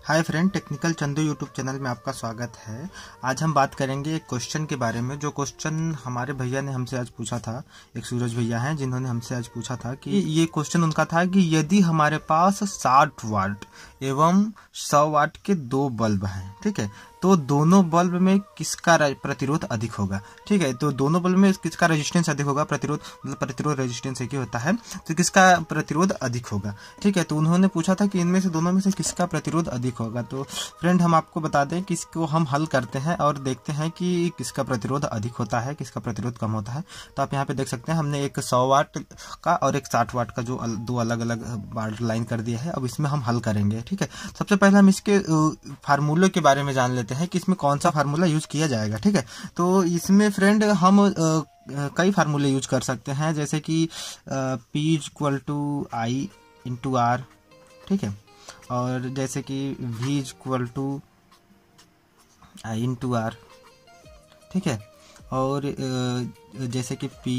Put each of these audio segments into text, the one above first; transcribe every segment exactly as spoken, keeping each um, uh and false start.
हाय friend, technical Chandu YouTube channel में आपका स्वागत है। आज हम बात करेंगे एक क्वेश्चन के बारे में, जो क्वेश्चन हमारे भैया ने हमसे आज पूछा था। एक सूरज भैया हैं जिन्होंने हमसे आज पूछा था कि ये क्वेश्चन उनका था कि यदि हमारे पास साठ वाट एवं सौ वाट के दो बल्ब हैं, ठीक है, तो दोनों बल्ब में किसका प्रतिरोध अधिक होगा। ठीक है, तो दोनों बल्ब में किसका रेजिस्टेंस अधिक होगा, प्रतिरोध मतलब प्रतिरोध रेजिस्टेंस एक ही होता है, तो किसका प्रतिरोध अधिक होगा। ठीक है, तो उन्होंने पूछा था कि इनमें से दोनों में से किसका प्रतिरोध अधिक होगा। तो फ्रेंड, हम आपको बता दें कि इसको हम हल करते हैं और देखते हैं कि किसका प्रतिरोध अधिक होता है, किसका प्रतिरोध कम होता है। तो आप यहाँ पे देख सकते हैं, हमने एक सौ वाट का और एक साठ वाट का जो दो अलग अलग बार लाइन कर दिया है। अब इसमें हम हल करेंगे। ठीक है, सबसे पहले हम इसके फार्मूले के बारे में जान लेते हैं कि इसमें कौन सा फार्मूला यूज किया जाएगा। ठीक है, तो इसमें फ्रेंड हम आ, कई फार्मूले यूज कर सकते हैं, जैसे कि P equal to I into R. ठीक है, और जैसे कि V equal to I into R. ठीक है, और जैसे कि P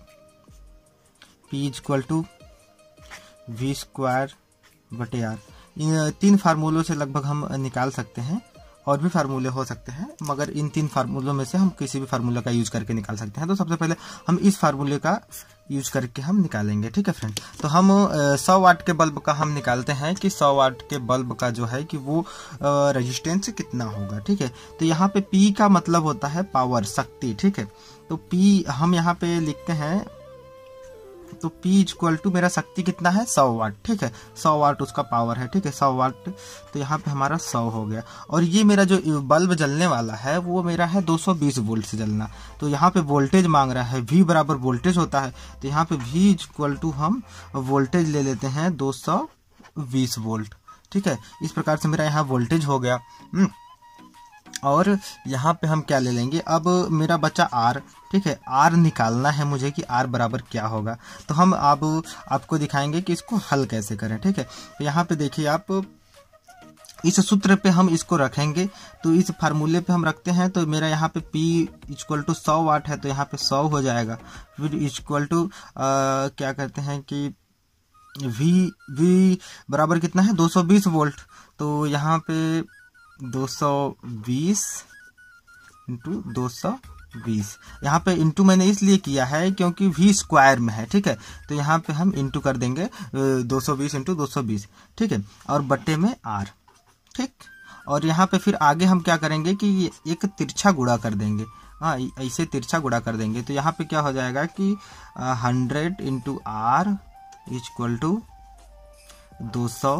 P equal to V square बटे आर। इन तीन फार्मूलों से लगभग हम निकाल सकते हैं, और भी फार्मूले हो सकते हैं, मगर इन तीन फार्मूलों में से हम किसी भी फार्मूले का यूज करके निकाल सकते हैं। तो सबसे पहले हम इस फार्मूले का यूज करके हम निकालेंगे। ठीक है फ्रेंड, तो हम सौ वाट के बल्ब का हम निकालते हैं कि सौ वाट के बल्ब का जो है कि वो रेजिस्टेंस कितना होगा। ठीक है, तो यहाँ पे P का मतलब होता है पावर, शक्ति। ठीक है, तो P हम यहाँ पे लिखते हैं, तो P इक्वल टू मेरा शक्ति कितना है, सौ वाट। ठीक है, सौ वाट उसका पावर है। ठीक है, सौ वाट, तो यहाँ पे हमारा सौ हो गया। और ये मेरा जो बल्ब जलने वाला है वो मेरा है दो सौ बीस वोल्ट से जलना। तो यहाँ पे वोल्टेज मांग रहा है, V बराबर वोल्टेज होता है, तो यहाँ पे V इक्वल टू हम वोल्टेज ले लेते हैं दो सौ बीस वोल्ट। ठीक है, इस प्रकार से मेरा यहाँ वोल्टेज हो गया। और यहाँ पे हम क्या ले लेंगे, अब मेरा बचा R। ठीक है, R निकालना है मुझे कि R बराबर क्या होगा। तो हम अब आपको दिखाएंगे कि इसको हल कैसे करें। ठीक है, तो यहाँ पे देखिए, आप इस सूत्र पे हम इसको रखेंगे, तो इस फार्मूले पे हम रखते हैं, तो मेरा यहाँ पे P इक्वल टू सौ वाट है, तो यहाँ पे सौ हो जाएगा। फिर इक्वल टू क्या करते हैं कि V V बराबर कितना है, दो सौ बीस वोल्ट। तो यहाँ पे दो सौ बीस इंटू दो सौ बीस, यहाँ पे इंटू मैंने इसलिए किया है क्योंकि V स्क्वायर में है। ठीक है, तो यहाँ पे हम इंटू कर देंगे दो सौ बीस इंटू दो सौ बीस। ठीक है, और बट्टे में R। ठीक, और यहाँ पे फिर आगे हम क्या करेंगे कि एक तिरछा गुणा कर देंगे। हाँ, ऐसे तिरछा गुणा कर देंगे, तो यहाँ पे क्या हो जाएगा कि hundred into R equal to दो सौ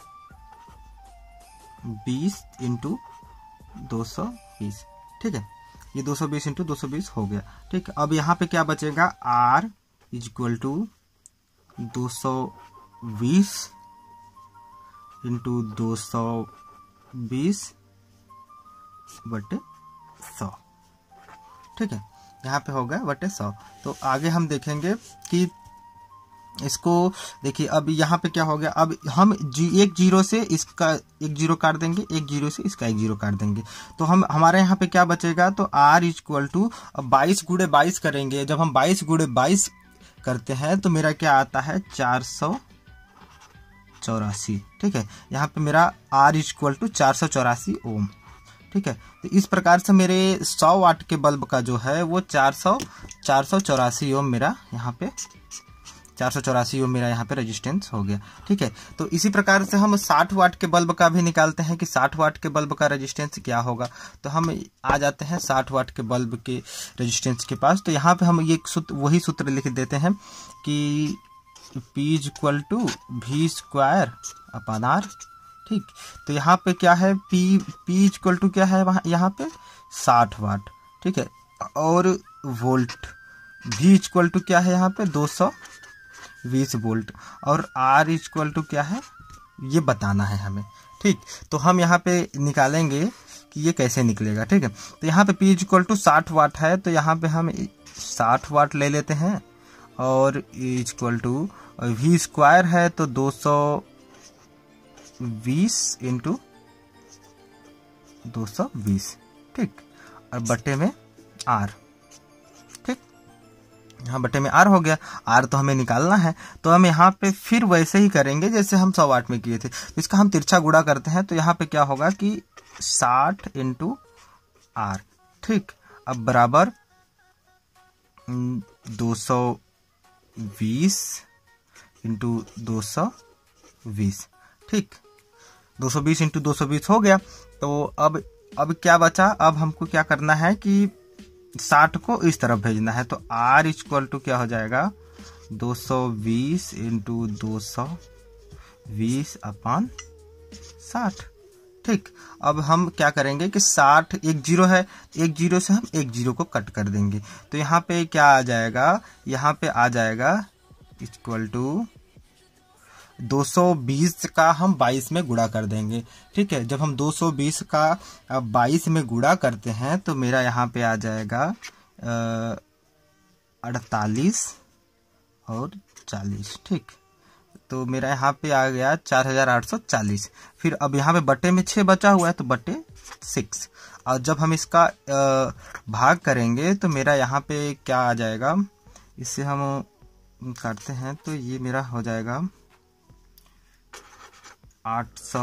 बीस इंटू दो सौ बीस। ठीक है, ये दो सौ बीस इंटू दो सौ बीस हो गया। ठीक, अब यहाँ पे क्या बचेगा, R इक्वल टू दो सौ बीस इंटू दो सौ बीस बटे सौ। ठीक है, यहाँ पे हो गया बटे सौ। तो आगे हम देखेंगे कि इसको देखिए, अब यहाँ पे क्या हो गया, अब हम जी, एक जीरो से इसका एक जीरो काट देंगे, एक जीरो से इसका एक जीरो काट देंगे, तो हम हमारे यहाँ पे क्या बचेगा, तो R इक्वल टू बाईस गुड़े बाईस करेंगे। जब हम बाईस गुड़े बाईस करते हैं तो मेरा क्या आता है, चार सौ चौरासी। ठीक है, यहाँ पे मेरा R इक्वल टू चार सौ चौरासी ओम। ठीक है, तो इस प्रकार से मेरे सौ वाट के बल्ब का जो है वो चार सौ चार सौ चौरासी ओम मेरा यहाँ पे चार सौ चौरासी ओम मेरा यहाँ पे रेजिस्टेंस हो गया। ठीक है, तो इसी प्रकार से हम साठ वाट के बल्ब का भी निकालते हैं कि साठ वाट के बल्ब का रेजिस्टेंस क्या होगा। तो हम आ जाते हैं साठ वाट के बल्ब के रेजिस्टेंस के पास। तो यहाँ पे हम ये सूत्र, वही सूत्र लिख देते हैं कि P equal to V square upon R. ठीक, तो यहाँ पे क्या है, P P इक्वल टू क्या है वहाँ, यहाँ पे साठ वाट। ठीक है, और वोल्ट V इक्वल टू क्या है, यहाँ पे दो सौ बीस वोल्ट, और R इक्वल टू क्या है ये बताना है हमें। ठीक, तो हम यहाँ पे निकालेंगे कि ये कैसे निकलेगा। ठीक है, तो यहाँ पे P इक्वल टू साठ वाट है, तो यहाँ पे हम साठ वाट ले लेते हैं, और इक्वल टू V स्क्वायर है, तो दो सौ बीस इंटू दो सौ बीस। ठीक, और बट्टे में R। ठीक, यहाँ बटे में आर हो गया, आर तो हमें निकालना है, तो हम यहाँ पे फिर वैसे ही करेंगे जैसे हम सौ वाट में किए थे। तो इसका हम तिरछा गुणा करते हैं, तो यहाँ पे क्या होगा कि साठ इंटू आर, ठीक। अब बराबर दो सौ बीस इंटू दो सौ बीस, ठीक। दो सौ बीस इंटू दो सौ बीस हो गया। तो अब अब क्या बचा, अब हमको क्या करना है कि साठ को इस तरफ भेजना है, तो R इक्वल टू क्या हो जाएगा, दो सौ बीस इंटू दो सौ बीस अपान साठ, ठीक। अब हम क्या करेंगे कि साठ, एक जीरो है, एक जीरो से हम एक जीरो को कट कर देंगे, तो यहाँ पे क्या आ जाएगा, यहाँ पे आ जाएगा इक्वल टू दो सौ बीस का हम बाईस में गुणा कर देंगे, ठीक है। जब हम दो सौ बीस का बाईस में गुणा करते हैं तो मेरा यहाँ पे आ जाएगा अड़तालीस और चालीस, ठीक। तो मेरा यहाँ पे आ गया चार हजार आठ सौ चालीस। फिर अब यहाँ पे बटे में छः बचा हुआ है, तो बटे सिक्स, और जब हम इसका आ, भाग करेंगे तो मेरा यहाँ पे क्या आ जाएगा, इससे हम करते हैं तो ये मेरा हो जाएगा आठ सौ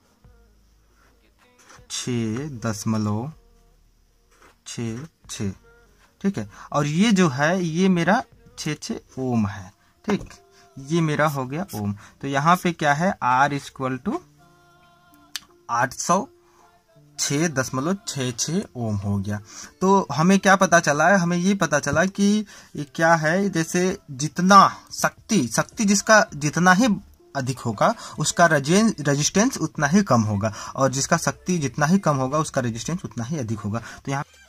छः दशमलव छः छः, ठीक है। और ये जो है ये मेरा छः छः ओम है, ठीक। ये मेरा हो गया ओम। तो यहाँ पे क्या है, R इक्वल टू आठ सौ छः दशमलव छः छः ओम हो गया। तो हमें क्या पता चला है, हमें ये पता चला कि ये क्या है, जैसे जितना शक्ति शक्ति जिसका जितना ही अधिक होगा उसका रेजिस्टेंस उतना ही कम होगा, और जिसका शक्ति जितना ही कम होगा उसका रेजिस्टेंस उतना ही अधिक होगा। तो यहाँ